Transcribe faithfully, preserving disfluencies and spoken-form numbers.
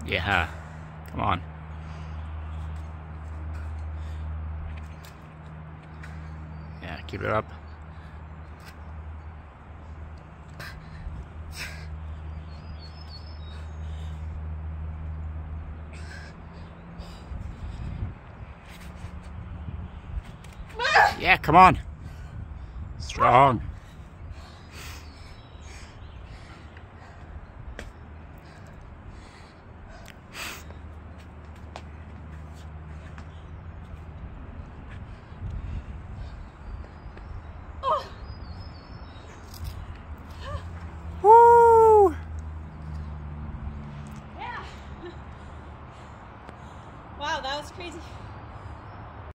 Yeah. Come on. Yeah, keep it up. Yeah, come on. Strong. Woo! Yeah. Wow, that was crazy.